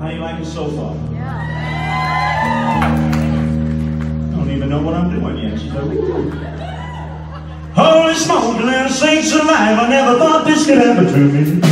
How you like it so far? Yeah. I don't even know what I'm doing yet. She's like, holy smoke, little saints alive, I never thought this could happen to me.